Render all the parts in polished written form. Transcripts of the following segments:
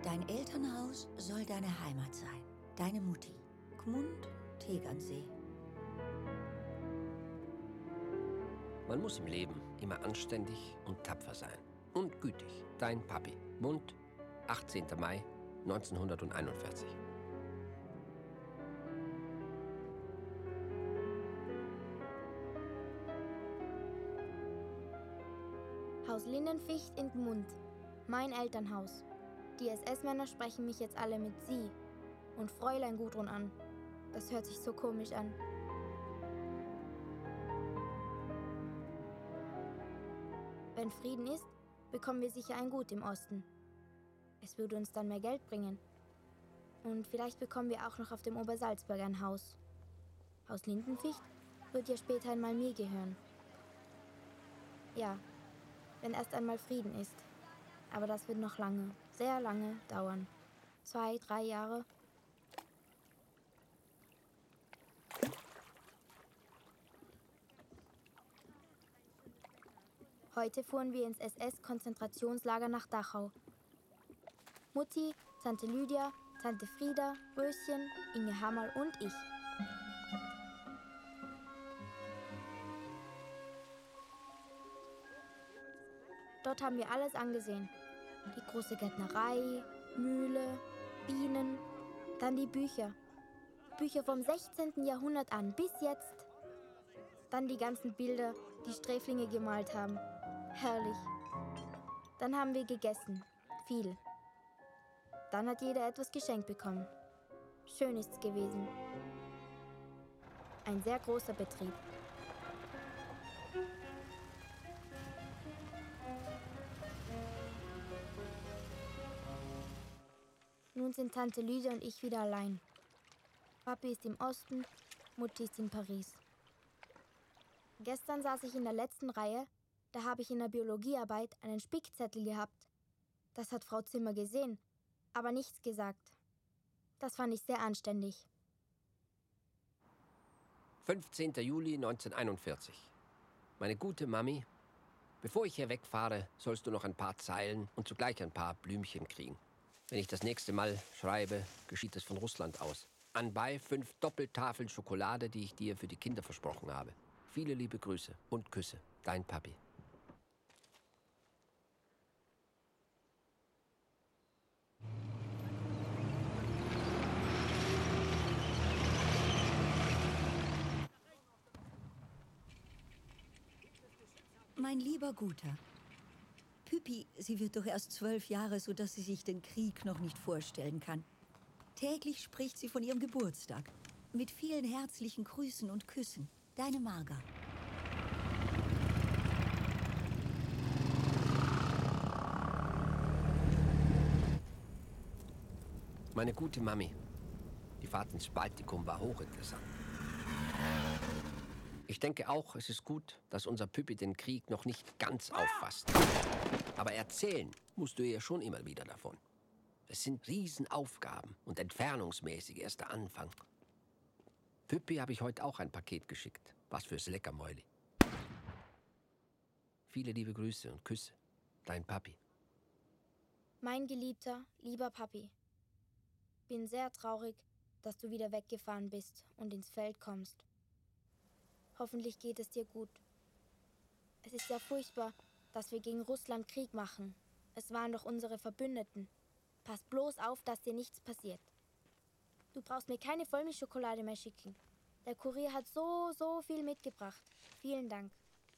Dein Elternhaus soll deine Heimat sein. Deine Mutti. Gmund, Tegernsee. Man muss im Leben immer anständig und tapfer sein. Und gütig. Dein Papi. Gmund, 18. Mai 1941. Haus Lindenficht in Gmund. Mein Elternhaus. Die SS-Männer sprechen mich jetzt alle mit Sie und Fräulein Gudrun an. Das hört sich so komisch an. Wenn Frieden ist, bekommen wir sicher ein Gut im Osten. Es würde uns dann mehr Geld bringen. Und vielleicht bekommen wir auch noch auf dem Obersalzberg ein Haus. Haus Lindenficht wird ja später einmal mir gehören. Ja, wenn erst einmal Frieden ist. Aber das wird noch lange, sehr lange dauern. 2, 3 Jahre. Heute fuhren wir ins SS-Konzentrationslager nach Dachau. Mutti, Tante Lydia, Tante Frieda, Röschen, Inge Hammerl und ich. Dort haben wir alles angesehen. Die große Gärtnerei, Mühle, Bienen, dann die Bücher. Bücher vom 16. Jahrhundert an bis jetzt. Dann die ganzen Bilder, die Sträflinge gemalt haben. Herrlich. Dann haben wir gegessen. Viel. Dann hat jeder etwas geschenkt bekommen. Schön ist's gewesen. Ein sehr großer Betrieb. Nun sind Tante Lydia und ich wieder allein. Papi ist im Osten, Mutti ist in Paris. Gestern saß ich in der letzten Reihe, da habe ich in der Biologiearbeit einen Spickzettel gehabt. Das hat Frau Zimmer gesehen, aber nichts gesagt. Das fand ich sehr anständig. 15. Juli 1941. Meine gute Mami, bevor ich hier wegfahre, sollst du noch ein paar Zeilen und zugleich ein paar Blümchen kriegen. Wenn ich das nächste Mal schreibe, geschieht es von Russland aus. Anbei 5 Doppeltafeln Schokolade, die ich dir für die Kinder versprochen habe. Viele liebe Grüße und Küsse. Dein Papi. Mein lieber Guter. Püppi, sie wird doch erst 12 Jahre, sodass sie sich den Krieg noch nicht vorstellen kann. Täglich spricht sie von ihrem Geburtstag. Mit vielen herzlichen Grüßen und Küssen. Deine Marga. Meine gute Mami. Die Fahrt ins Baltikum war hochinteressant. Ich denke auch, es ist gut, dass unser Püppi den Krieg noch nicht ganz auffasst. Aber erzählen musst du ihr schon immer wieder davon. Es sind Riesenaufgaben und entfernungsmäßig erst der Anfang. Püppi habe ich heute auch ein Paket geschickt. Was fürs Leckermäuli. Viele liebe Grüße und Küsse. Dein Papi. Mein geliebter, lieber Papi. Bin sehr traurig, dass du wieder weggefahren bist und ins Feld kommst. Hoffentlich geht es dir gut. Es ist ja furchtbar, dass wir gegen Russland Krieg machen. Es waren doch unsere Verbündeten. Pass bloß auf, dass dir nichts passiert. Du brauchst mir keine Vollmilchschokolade mehr schicken. Der Kurier hat so viel mitgebracht. Vielen Dank.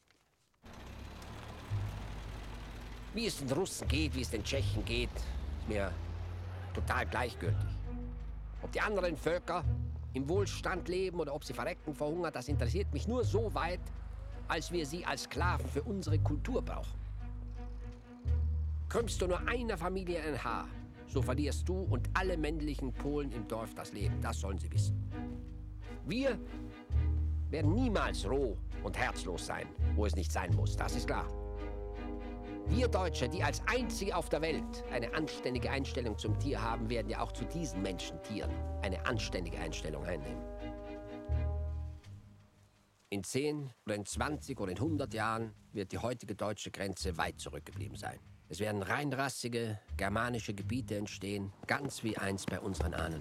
Wie es den Russen geht, wie es den Tschechen geht, ist mir total gleichgültig. Ob die anderen Völker im Wohlstand leben oder ob sie verrecken vor Hunger, das interessiert mich nur so weit, als wir sie als Sklaven für unsere Kultur brauchen. Krümmst du nur einer Familie ein Haar, so verlierst du und alle männlichen Polen im Dorf das Leben. Das sollen sie wissen. Wir werden niemals roh und herzlos sein, wo es nicht sein muss. Das ist klar. Wir Deutsche, die als einzige auf der Welt eine anständige Einstellung zum Tier haben, werden ja auch zu diesen Menschentieren eine anständige Einstellung einnehmen. In 10 oder in 20 oder in 100 Jahren wird die heutige deutsche Grenze weit zurückgeblieben sein. Es werden reinrassige, germanische Gebiete entstehen, ganz wie einst bei unseren Ahnen.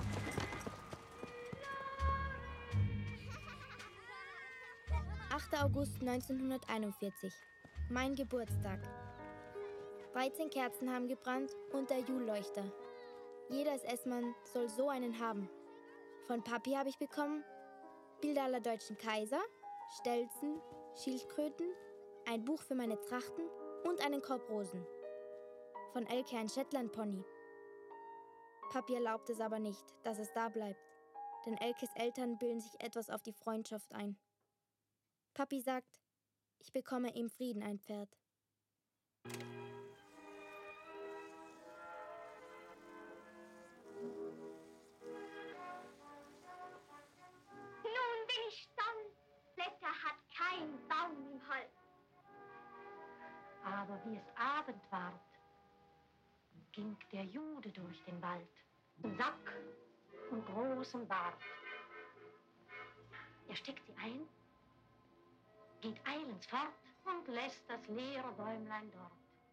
August 1941. Mein Geburtstag. 13 Kerzen haben gebrannt und der Julleuchter. Jeder SS-Mann soll so einen haben. Von Papi habe ich bekommen Bilder aller deutschen Kaiser, Stelzen, Schildkröten, ein Buch für meine Trachten und einen Korb Rosen. Von Elke ein Shetland-Pony. Papi erlaubt es aber nicht, dass es da bleibt, denn Elkes Eltern bilden sich etwas auf die Freundschaft ein. Papi sagt, ich bekomme im Frieden ein Pferd. Nun bin ich stolz, Blätter hat kein Baum im Holz. Aber wie es Abend ward, ging der Jude durch den Wald, im Sack und großem Bart. Er steckt sie ein, geht eilends fort und lässt das leere Bäumlein dort.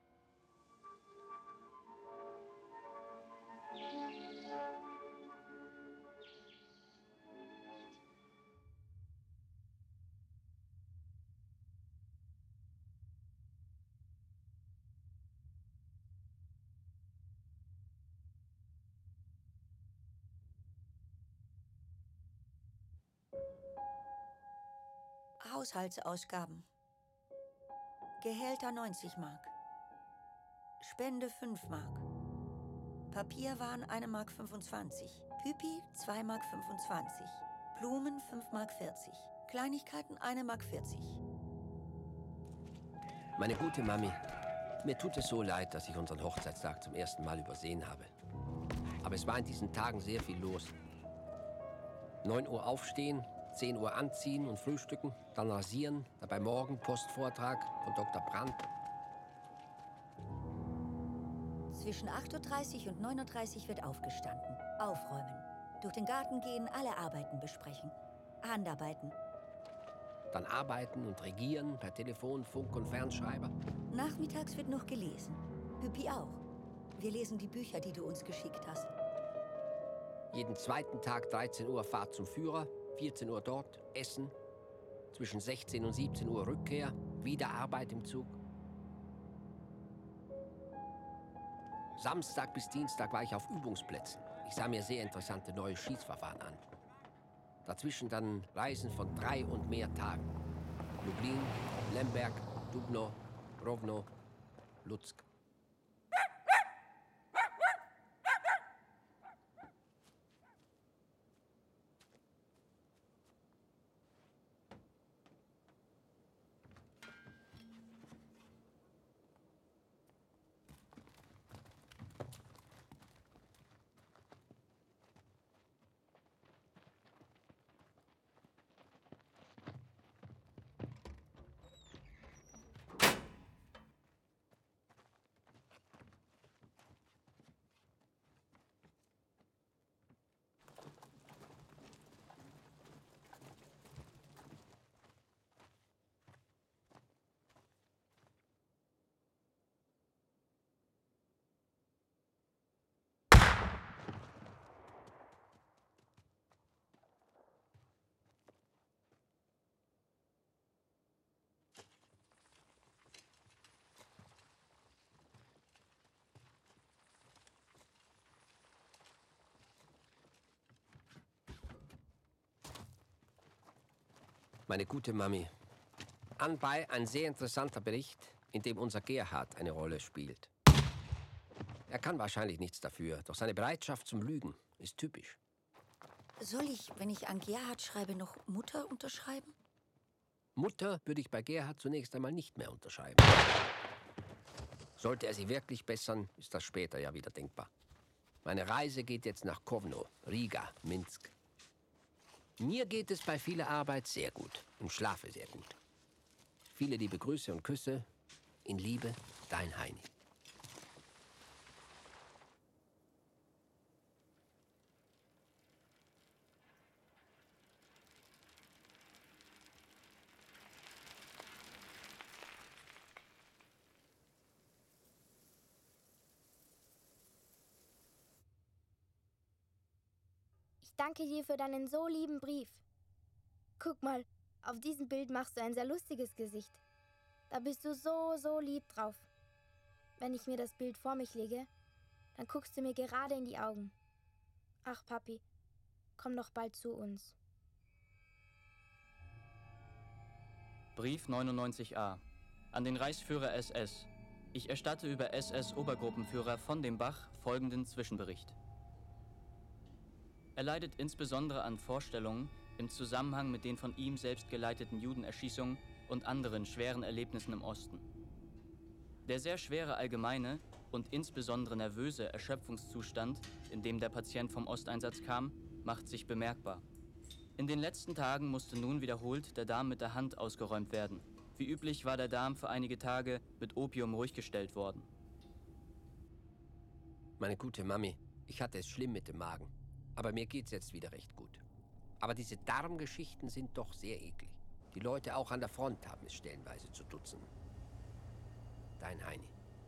Haushaltsausgaben. Gehälter 90 Mark. Spende 5 Mark. Papierwaren 1,25 Mark. Püpi 2,25 Mark. Blumen 5,40 Mark. Kleinigkeiten 1,40 Mark. Meine gute Mami, mir tut es so leid, dass ich unseren Hochzeitstag zum ersten Mal übersehen habe. Aber es war in diesen Tagen sehr viel los. 9 Uhr aufstehen, 10 Uhr anziehen und frühstücken, dann rasieren, dabei morgen Postvortrag von Dr. Brandt. Zwischen 8:30 und 9:30 wird aufgestanden. Aufräumen. Durch den Garten gehen, alle Arbeiten besprechen. Handarbeiten. Dann arbeiten und regieren per Telefon, Funk und Fernschreiber. Nachmittags wird noch gelesen. Püppi auch. Wir lesen die Bücher, die du uns geschickt hast. Jeden zweiten Tag 13 Uhr Fahrt zum Führer, 14 Uhr dort, Essen. Zwischen 16 und 17 Uhr Rückkehr, wieder Arbeit im Zug. Samstag bis Dienstag war ich auf Übungsplätzen. Ich sah mir sehr interessante neue Schießverfahren an. Dazwischen dann Reisen von 3 und mehr Tagen. Lublin, Lemberg, Dubno, Rovno, Lutsk. Meine gute Mami. Anbei ein sehr interessanter Bericht, in dem unser Gerhard eine Rolle spielt. Er kann wahrscheinlich nichts dafür, doch seine Bereitschaft zum Lügen ist typisch. Soll ich, wenn ich an Gerhard schreibe, noch Mutter unterschreiben? Mutter würde ich bei Gerhard zunächst einmal nicht mehr unterschreiben. Sollte er sie wirklich bessern, ist das später ja wieder denkbar. Meine Reise geht jetzt nach Kowno, Riga, Minsk. Mir geht es bei vieler Arbeit sehr gut und schlafe sehr gut. Viele liebe Grüße und Küsse. In Liebe, dein Heini. Ich danke dir für deinen so lieben Brief. Guck mal, auf diesem Bild machst du ein sehr lustiges Gesicht. Da bist du so lieb drauf. Wenn ich mir das Bild vor mich lege, dann guckst du mir gerade in die Augen. Ach, Papi, komm doch bald zu uns. Brief 99a. An den Reichsführer SS. Ich erstatte über SS-Obergruppenführer von dem Bach folgenden Zwischenbericht. Er leidet insbesondere an Vorstellungen im Zusammenhang mit den von ihm selbst geleiteten Judenerschießungen und anderen schweren Erlebnissen im Osten. Der sehr schwere allgemeine und insbesondere nervöse Erschöpfungszustand, in dem der Patient vom Osteinsatz kam, macht sich bemerkbar. In den letzten Tagen musste nun wiederholt der Darm mit der Hand ausgeräumt werden. Wie üblich war der Darm für einige Tage mit Opium ruhig gestellt worden. Meine gute Mami, ich hatte es schlimm mit dem Magen. Aber mir geht's jetzt wieder recht gut. Aber diese Darmgeschichten sind doch sehr eklig. Die Leute auch an der Front haben es stellenweise zu Dutzenden. Dein Heini.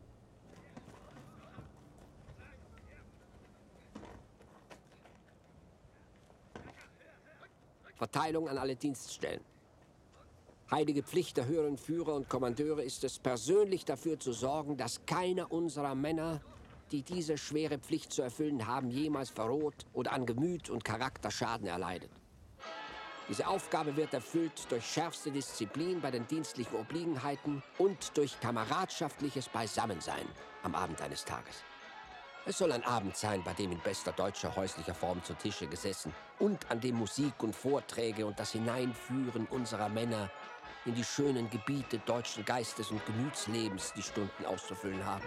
Verteilung an alle Dienststellen. Heilige Pflicht der höheren Führer und Kommandeure ist es, persönlich dafür zu sorgen, dass keiner unserer Männer, die diese schwere Pflicht zu erfüllen haben, jemals verroht oder an Gemüt und Charakter Schaden erleidet. Diese Aufgabe wird erfüllt durch schärfste Disziplin bei den dienstlichen Obliegenheiten und durch kameradschaftliches Beisammensein am Abend eines Tages. Es soll ein Abend sein, bei dem in bester deutscher häuslicher Form zu Tische gesessen und an dem Musik und Vorträge und das Hineinführen unserer Männer in die schönen Gebiete deutschen Geistes und Gemütslebens die Stunden auszufüllen haben.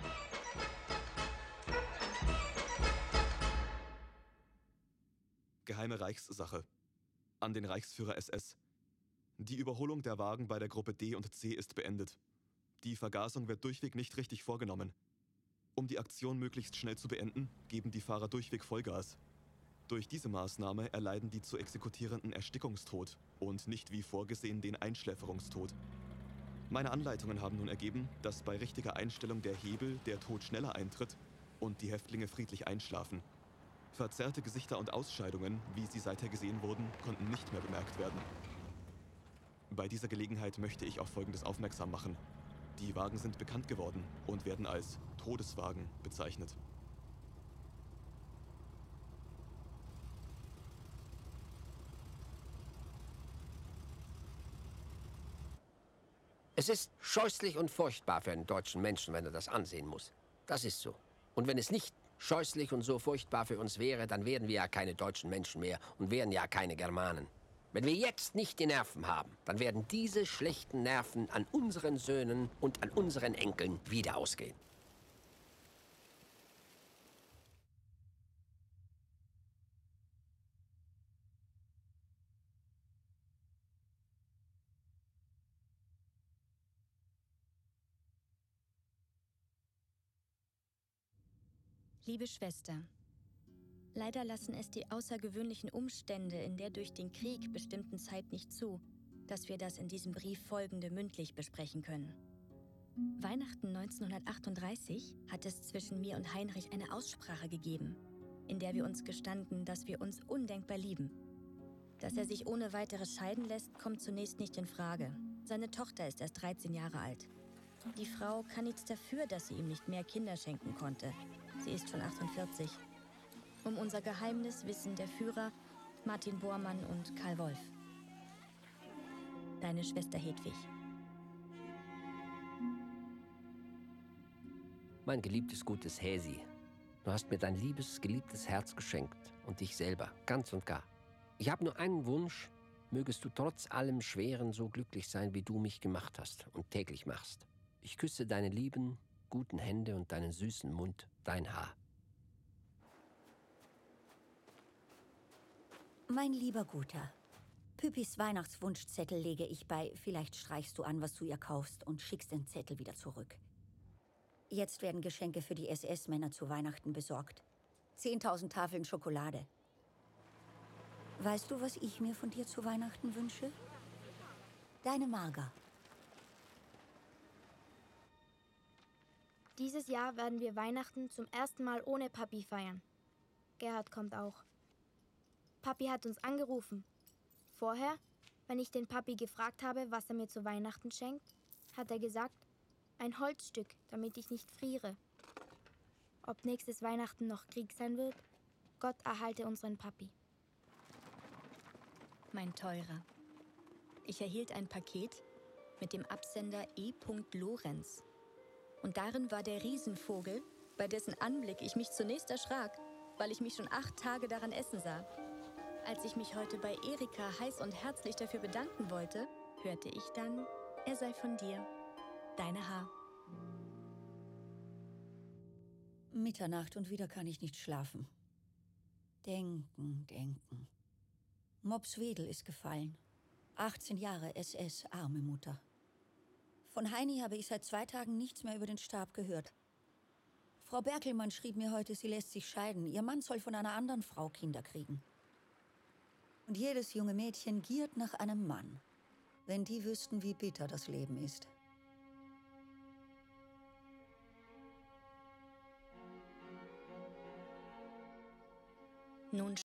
Geheime Reichssache. An den Reichsführer SS. Die Überholung der Wagen bei der Gruppe D und C ist beendet. Die Vergasung wird durchweg nicht richtig vorgenommen. Um die Aktion möglichst schnell zu beenden, geben die Fahrer durchweg Vollgas. Durch diese Maßnahme erleiden die zu Exekutierenden Erstickungstod und nicht wie vorgesehen den Einschläferungstod. Meine Anleitungen haben nun ergeben, dass bei richtiger Einstellung der Hebel der Tod schneller eintritt und die Häftlinge friedlich einschlafen. Verzerrte Gesichter und Ausscheidungen, wie sie seither gesehen wurden, konnten nicht mehr bemerkt werden. Bei dieser Gelegenheit möchte ich auf Folgendes aufmerksam machen. Die Wagen sind bekannt geworden und werden als Todeswagen bezeichnet. Es ist scheußlich und furchtbar für einen deutschen Menschen, wenn er das ansehen muss. Das ist so. Und wenn es nicht scheußlich und so furchtbar für uns wäre, dann wären wir ja keine deutschen Menschen mehr und wären ja keine Germanen. Wenn wir jetzt nicht die Nerven haben, dann werden diese schlechten Nerven an unseren Söhnen und an unseren Enkeln wieder ausgehen. Liebe Schwester, leider lassen es die außergewöhnlichen Umstände in der durch den Krieg bestimmten Zeit nicht zu, dass wir das in diesem Brief folgende mündlich besprechen können. Weihnachten 1938 hat es zwischen mir und Heinrich eine Aussprache gegeben, in der wir uns gestanden, dass wir uns undenkbar lieben. Dass er sich ohne weiteres scheiden lässt, kommt zunächst nicht in Frage. Seine Tochter ist erst 13 Jahre alt. Die Frau kann nichts dafür, dass sie ihm nicht mehr Kinder schenken konnte. Sie ist schon 48. Um unser Geheimnis wissen der Führer, Martin Bormann und Karl Wolf. Deine Schwester Hedwig. Mein geliebtes, gutes Häsi, du hast mir dein liebes, geliebtes Herz geschenkt und dich selber, ganz und gar. Ich habe nur einen Wunsch, mögest du trotz allem Schweren so glücklich sein, wie du mich gemacht hast und täglich machst. Ich küsse deine lieben, guten Hände und deinen süßen Mund, dein Haar. Mein lieber Guter, Püppis Weihnachtswunschzettel lege ich bei. Vielleicht streichst du an, was du ihr kaufst und schickst den Zettel wieder zurück. Jetzt werden Geschenke für die SS-Männer zu Weihnachten besorgt. 10.000 Tafeln Schokolade. Weißt du, was ich mir von dir zu Weihnachten wünsche? Deine Marga. Dieses Jahr werden wir Weihnachten zum ersten Mal ohne Papi feiern. Gerhard kommt auch. Papi hat uns angerufen. Vorher, wenn ich den Papi gefragt habe, was er mir zu Weihnachten schenkt, hat er gesagt, ein Holzstück, damit ich nicht friere. Ob nächstes Weihnachten noch Krieg sein wird? Gott erhalte unseren Papi. Mein Teurer, ich erhielt ein Paket mit dem Absender E. Lorenz. Und darin war der Riesenvogel, bei dessen Anblick ich mich zunächst erschrak, weil ich mich schon 8 Tage daran essen sah. Als ich mich heute bei Erika heiß und herzlich dafür bedanken wollte, hörte ich dann, er sei von dir. Deine H. Mitternacht und wieder kann ich nicht schlafen. Denken, denken. Mops Wedel ist gefallen. 18 Jahre SS, arme Mutter. Von Heini habe ich seit 2 Tagen nichts mehr über den Stab gehört. Frau Berkelmann schrieb mir heute, sie lässt sich scheiden. Ihr Mann soll von einer anderen Frau Kinder kriegen. Und jedes junge Mädchen giert nach einem Mann. Wenn die wüssten, wie bitter das Leben ist. Nun